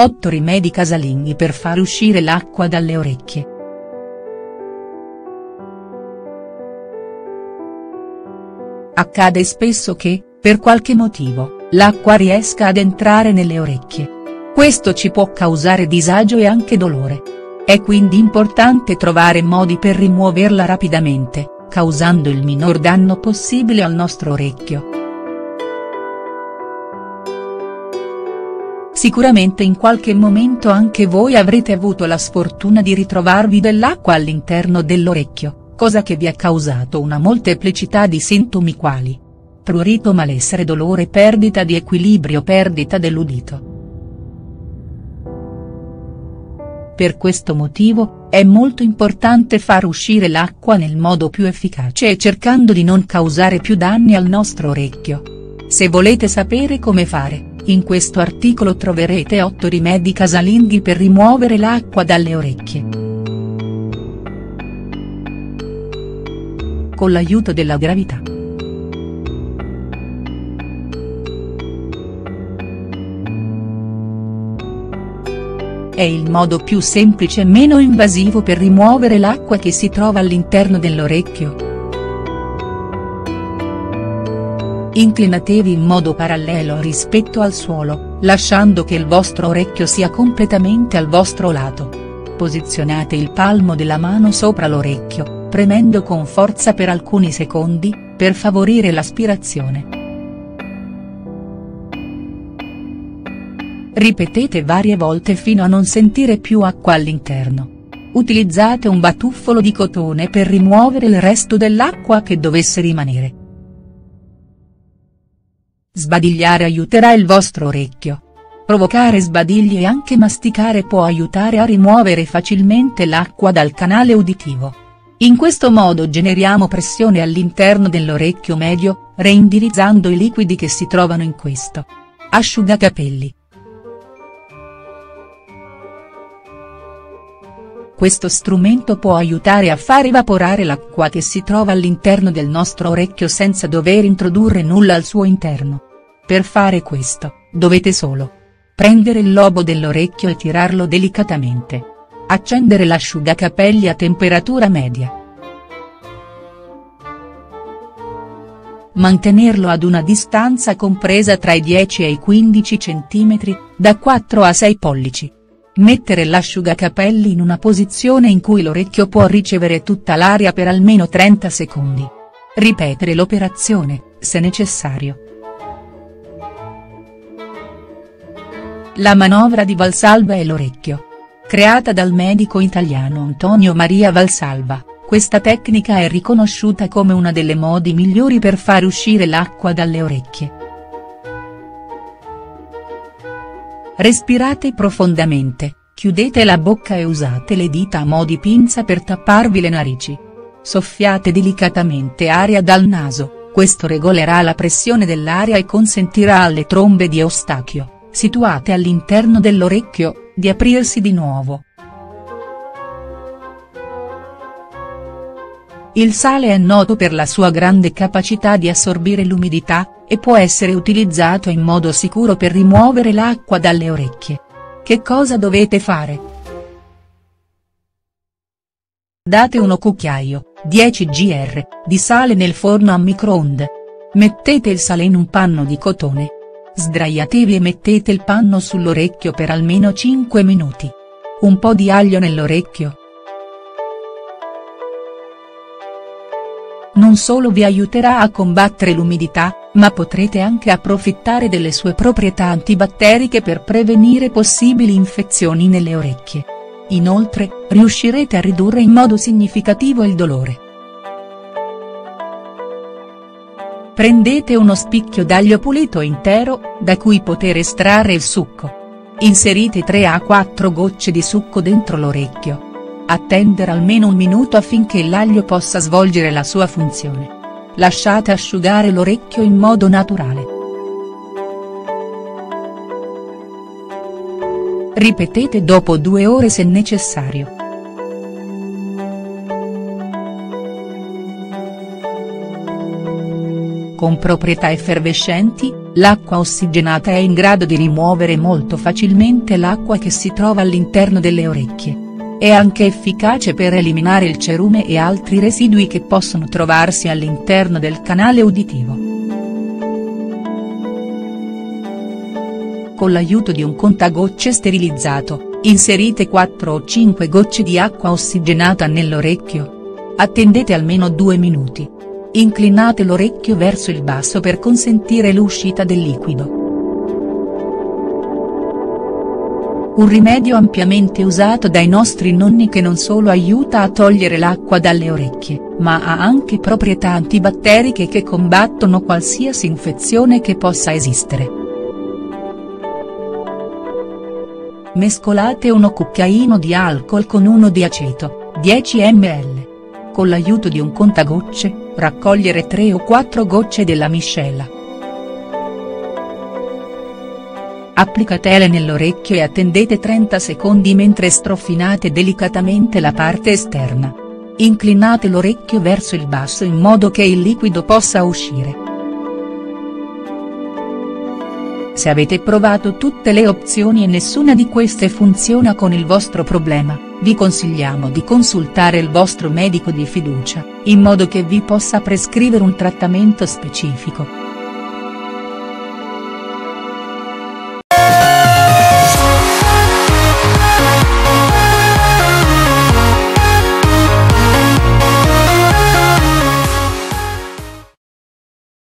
8 rimedi casalinghi per far uscire l'acqua dalle orecchie. Accade spesso che, per qualche motivo, l'acqua riesca ad entrare nelle orecchie. Questo ci può causare disagio e anche dolore. È quindi importante trovare modi per rimuoverla rapidamente, causando il minor danno possibile al nostro orecchio. Sicuramente in qualche momento anche voi avrete avuto la sfortuna di ritrovarvi dell'acqua all'interno dell'orecchio, cosa che vi ha causato una molteplicità di sintomi quali prurito, malessere, dolore, perdita di equilibrio, perdita dell'udito. Per questo motivo, è molto importante far uscire l'acqua nel modo più efficace e cercando di non causare più danni al nostro orecchio. Se volete sapere come fare, in questo articolo troverete 8 rimedi casalinghi per rimuovere l'acqua dalle orecchie. Con l'aiuto della gravità. È il modo più semplice e meno invasivo per rimuovere l'acqua che si trova all'interno dell'orecchio. Inclinatevi in modo parallelo rispetto al suolo, lasciando che il vostro orecchio sia completamente al vostro lato. Posizionate il palmo della mano sopra l'orecchio, premendo con forza per alcuni secondi, per favorire l'aspirazione. Ripetete varie volte fino a non sentire più acqua all'interno. Utilizzate un batuffolo di cotone per rimuovere il resto dell'acqua che dovesse rimanere. Sbadigliare aiuterà il vostro orecchio. Provocare sbadigli e anche masticare può aiutare a rimuovere facilmente l'acqua dal canale uditivo. In questo modo generiamo pressione all'interno dell'orecchio medio, reindirizzando i liquidi che si trovano in questo asciugacapelli. Questo strumento può aiutare a far evaporare l'acqua che si trova all'interno del nostro orecchio senza dover introdurre nulla al suo interno. Per fare questo, dovete solo prendere il lobo dell'orecchio e tirarlo delicatamente. Accendere l'asciugacapelli a temperatura media. Mantenerlo ad una distanza compresa tra i 10 e i 15 cm, da 4 a 6 pollici. Mettere l'asciugacapelli in una posizione in cui l'orecchio può ricevere tutta l'aria per almeno 30 secondi. Ripetere l'operazione, se necessario. La manovra di Valsalva e l'orecchio. Creata dal medico italiano Antonio Maria Valsalva, questa tecnica è riconosciuta come una delle modi migliori per far uscire l'acqua dalle orecchie. Respirate profondamente, chiudete la bocca e usate le dita a mo' di pinza per tapparvi le narici. Soffiate delicatamente aria dal naso, questo regolerà la pressione dell'aria e consentirà alle trombe di Eustachio, situate all'interno dell'orecchio, di aprirsi di nuovo. Il sale è noto per la sua grande capacità di assorbire l'umidità, e può essere utilizzato in modo sicuro per rimuovere l'acqua dalle orecchie. Che cosa dovete fare? Date un cucchiaio, 10 gr, di sale nel forno a microonde. Mettete il sale in un panno di cotone. Sdraiatevi e mettete il panno sull'orecchio per almeno 5 minuti. Un po' di aglio nell'orecchio. Non solo vi aiuterà a combattere l'umidità, ma potrete anche approfittare delle sue proprietà antibatteriche per prevenire possibili infezioni nelle orecchie. Inoltre, riuscirete a ridurre in modo significativo il dolore. Prendete uno spicchio d'aglio pulito intero, da cui poter estrarre il succo. Inserite 3 a 4 gocce di succo dentro l'orecchio. Attendere almeno un minuto affinché l'aglio possa svolgere la sua funzione. Lasciate asciugare l'orecchio in modo naturale. Ripetete dopo 2 ore se necessario. con proprietà effervescenti, l'acqua ossigenata è in grado di rimuovere molto facilmente l'acqua che si trova all'interno delle orecchie. È anche efficace per eliminare il cerume e altri residui che possono trovarsi all'interno del canale uditivo. Con l'aiuto di un contagocce sterilizzato, inserite 4 o 5 gocce di acqua ossigenata nell'orecchio. Attendete almeno 2 minuti. Inclinate l'orecchio verso il basso per consentire l'uscita del liquido. Un rimedio ampiamente usato dai nostri nonni che non solo aiuta a togliere l'acqua dalle orecchie, ma ha anche proprietà antibatteriche che combattono qualsiasi infezione che possa esistere. Mescolate 1 cucchiaino di alcol con 1 di aceto, 10 ml. Con l'aiuto di un contagocce, raccogliere 3 o 4 gocce della miscela. Applicatele nell'orecchio e attendete 30 secondi mentre strofinate delicatamente la parte esterna. Inclinate l'orecchio verso il basso in modo che il liquido possa uscire. Se avete provato tutte le opzioni e nessuna di queste funziona con il vostro problema, vi consigliamo di consultare il vostro medico di fiducia, in modo che vi possa prescrivere un trattamento specifico.